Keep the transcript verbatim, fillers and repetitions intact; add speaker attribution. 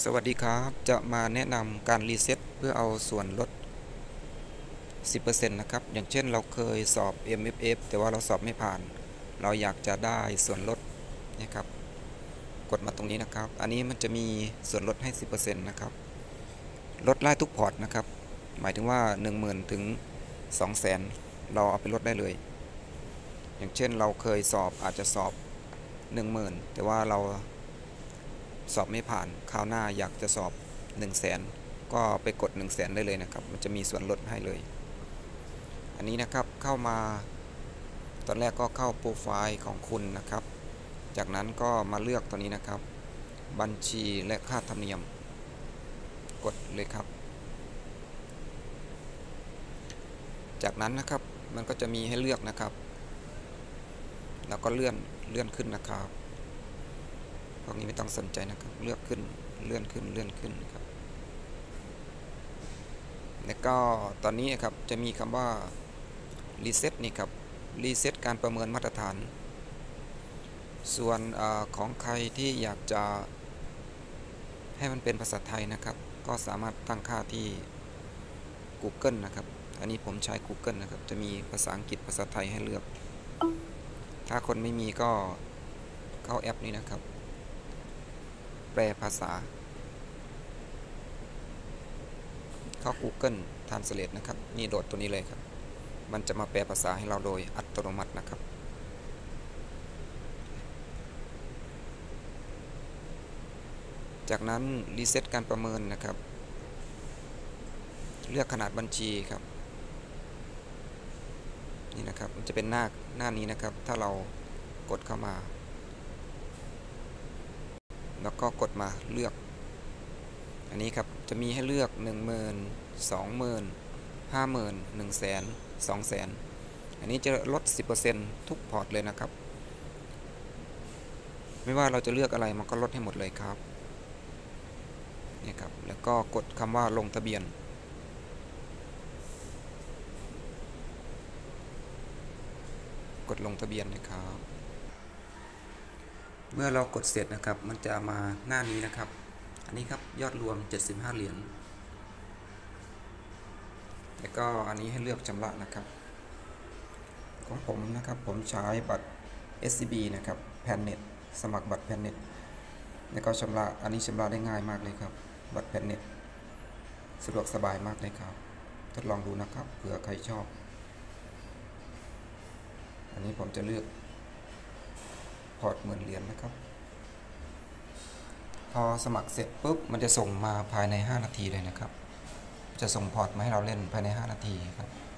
Speaker 1: สวัสดีครับจะมาแนะนำการรีเซ็ตเพื่อเอาส่วนลด สิบเปอร์เซ็นต์ นะครับอย่างเช่นเราเคยสอบ เอ็ม เอฟ เอฟ แต่ว่าเราสอบไม่ผ่านเราอยากจะได้ส่วนลดนะครับกดมาตรงนี้นะครับอันนี้มันจะมีส่วนลดให้ สิบเปอร์เซ็นต์ นะครับลดไล่ทุกพอร์ตนะครับหมายถึงว่า หนึ่งหมื่น ถึง สองแสน เราเอาไปลดได้เลยอย่างเช่นเราเคยสอบอาจจะสอบ หนึ่งหมื่น แต่ว่าเราสอบไม่ผ่านคราวหน้าอยากจะสอบ หนึ่งแสน ก็ไปกด หนึ่งแสน ได้เลยนะครับมันจะมีส่วนลดให้เลยอันนี้นะครับเข้ามาตอนแรกก็เข้าโปรไฟล์ของคุณนะครับจากนั้นก็มาเลือกตัวนี้นะครับบัญชีและค่าธรรมเนียมกดเลยครับจากนั้นนะครับมันก็จะมีให้เลือกนะครับแล้วก็เลื่อนเลื่อนขึ้นนะครับพวกนี้ไม่ต้องสนใจนะครับเลือกขึ้นเลื่อนขึ้นเลื่อนขึ้นครับแล้วก็ตอนนี้ครับจะมีคำว่ารีเซ็ตนี่ครับรีเซ็ตการประเมินมาตรฐานส่วนอของใครที่อยากจะให้มันเป็นภาษาไทยนะครับก็สามารถตั้งค่าที่ Google นะครับอันนี้ผมใช้ Google นะครับจะมีภาษาอังกฤษภาษาไทยให้เลือกถ้าคนไม่มีก็เข้าแอปนี้นะครับแปลภาษาเข้า Google Translate นะครับนี่โหลดตัวนี้เลยครับมันจะมาแปลภาษาให้เราโดยอัตโนมัตินะครับจากนั้นรีเซ็ตการประเมินนะครับเลือกขนาดบัญชีครับนี่นะครับมันจะเป็นหน้าหน้านี้นะครับถ้าเรากดเข้ามาแล้วก็กดมาเลือกอันนี้ครับจะมีให้เลือก หนึ่งหมื่น สองหมื่น ห้าหมื่น หนึ่งแสน สองแสน อันนี้จะลด สิบเปอร์เซ็นต์ ทุกพอร์ตเลยนะครับไม่ว่าเราจะเลือกอะไรมันก็ลดให้หมดเลยครับนี่ครับแล้วก็กดคำว่าลงทะเบียนกดลงทะเบียนนะครับเมื่อเรากดเสร็จนะครับมันจะมาหน้านี้นะครับอันนี้ครับยอดรวมเจ็ดสิบห้าเหรียญแล้วก็อันนี้ให้เลือกชำระนะครับของผมนะครับผมใช้บัตร เอส ซี บี นะครับแพนเน็ตสมัครบัตรแพนเน็ตแล้วก็ชำระอันนี้ชำระได้ง่ายมากเลยครับบัตรแพนเน็ตสะดวกสบายมากเลยครับทดลองดูนะครับเผื่อใครชอบอันนี้ผมจะเลือกพอร์ตหมื่นเหรียญนะครับพอสมัครเสร็จปุ๊บมันจะส่งมาภายในห้านาทีเลยนะครับจะส่งพอร์ตมาให้เราเล่นภายในห้านาทีครับ